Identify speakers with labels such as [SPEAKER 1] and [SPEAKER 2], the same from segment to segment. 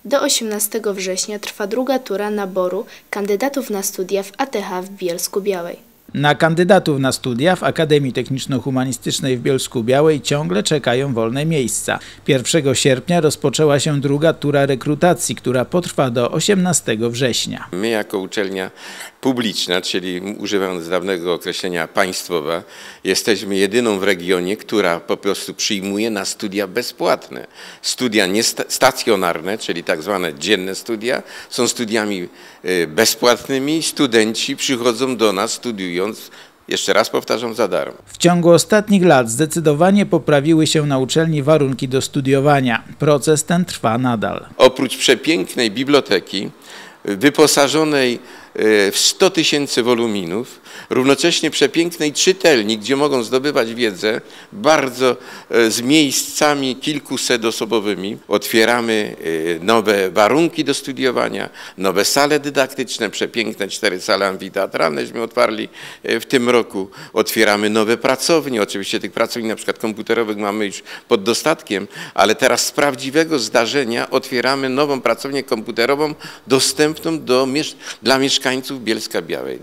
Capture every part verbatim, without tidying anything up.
[SPEAKER 1] Do osiemnastego września trwa druga tura naboru kandydatów na studia w A T H w Bielsku-Białej.
[SPEAKER 2] Na kandydatów na studia w Akademii Techniczno-Humanistycznej w Bielsku-Białej ciągle czekają wolne miejsca. pierwszego sierpnia rozpoczęła się druga tura rekrutacji, która potrwa do osiemnastego września.
[SPEAKER 3] My jako uczelnia publiczna, czyli używając dawnego określenia państwowa, jesteśmy jedyną w regionie, która po prostu przyjmuje na studia bezpłatne. Studia niestacjonarne, czyli tak zwane dzienne studia, są studiami bezpłatnymi. Studenci przychodzą do nas studiując, jeszcze raz powtarzam, za darmo.
[SPEAKER 2] W ciągu ostatnich lat zdecydowanie poprawiły się na uczelni warunki do studiowania. Proces ten trwa nadal.
[SPEAKER 3] Oprócz przepięknej biblioteki, wyposażonej w sto tysięcy woluminów, równocześnie przepięknej czytelni, gdzie mogą zdobywać wiedzę, bardzo z miejscami kilkusetosobowymi. Otwieramy nowe warunki do studiowania, nowe sale dydaktyczne, przepiękne cztery sale amfiteatralneśmy otwarli w tym roku. Otwieramy nowe pracownie, oczywiście tych pracowni na przykład komputerowych mamy już pod dostatkiem, ale teraz z prawdziwego zdarzenia otwieramy nową pracownię komputerową dostępną do, dla mieszkańców mieszkańców Bielska-Białej.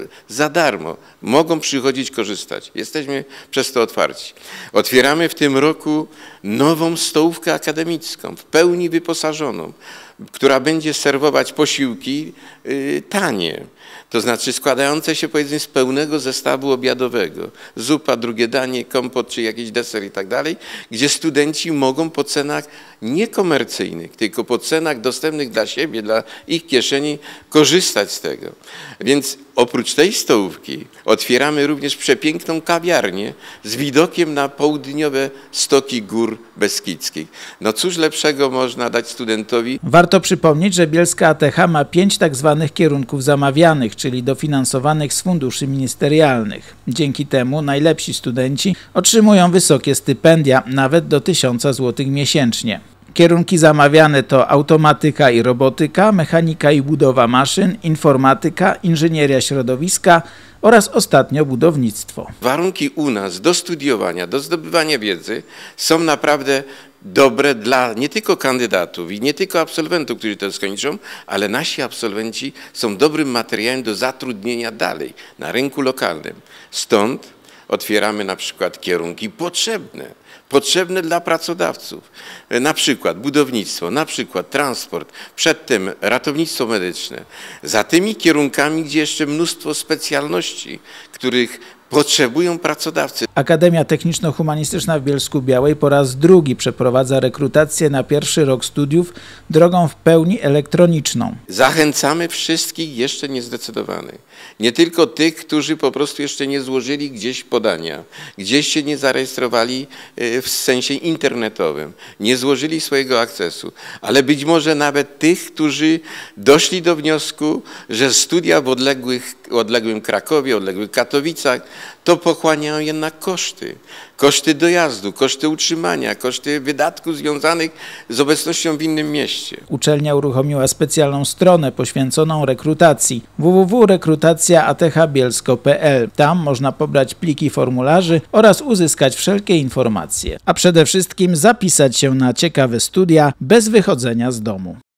[SPEAKER 3] Za darmo. Mogą przychodzić, korzystać. Jesteśmy przez to otwarci. Otwieramy w tym roku nową stołówkę akademicką, w pełni wyposażoną, która będzie serwować posiłki yy, tanie. To znaczy składające się, powiedzmy, z pełnego zestawu obiadowego. Zupa, drugie danie, kompot czy jakiś deser i tak dalej, gdzie studenci mogą po cenach niekomercyjnych, tylko po cenach dostępnych dla siebie, dla ich kieszeni korzystać z tego. Więc oprócz tej stołówki otwieramy również przepiękną kawiarnię z widokiem na południowe stoki gór beskidzkich. No cóż lepszego można dać studentowi?
[SPEAKER 2] Warto przypomnieć, że Bielska A T H ma pięć tak zwanych kierunków zamawianych, czyli dofinansowanych z funduszy ministerialnych. Dzięki temu najlepsi studenci otrzymują wysokie stypendia, nawet do tysiąca złotych miesięcznie. Kierunki zamawiane to automatyka i robotyka, mechanika i budowa maszyn, informatyka, inżynieria środowiska oraz ostatnio budownictwo.
[SPEAKER 3] Warunki u nas do studiowania, do zdobywania wiedzy są naprawdę dobre dla nie tylko kandydatów i nie tylko absolwentów, którzy to skończą, ale nasi absolwenci są dobrym materiałem do zatrudnienia dalej na rynku lokalnym. Stąd otwieramy na przykład kierunki potrzebne. Potrzebne dla pracodawców, na przykład budownictwo, na przykład transport, przedtem ratownictwo medyczne. Za tymi kierunkami, gdzie jeszcze mnóstwo specjalności, których potrzebują pracodawcy.
[SPEAKER 2] Akademia Techniczno-Humanistyczna w Bielsku-Białej po raz drugi przeprowadza rekrutację na pierwszy rok studiów drogą w pełni elektroniczną.
[SPEAKER 3] Zachęcamy wszystkich jeszcze niezdecydowanych. Nie tylko tych, którzy po prostu jeszcze nie złożyli gdzieś podania, gdzieś się nie zarejestrowali w sensie internetowym, nie złożyli swojego akcesu, ale być może nawet tych, którzy doszli do wniosku, że studia w odległych, odległym Krakowie, odległych Katowicach, to pochłaniają jednak koszty. Koszty dojazdu, koszty utrzymania, koszty wydatków związanych z obecnością w innym mieście.
[SPEAKER 2] Uczelnia uruchomiła specjalną stronę poświęconą rekrutacji w w w kropka rekrutacja a t h bielsko kropka p l. Tam można pobrać pliki formularzy oraz uzyskać wszelkie informacje, a przede wszystkim zapisać się na ciekawe studia bez wychodzenia z domu.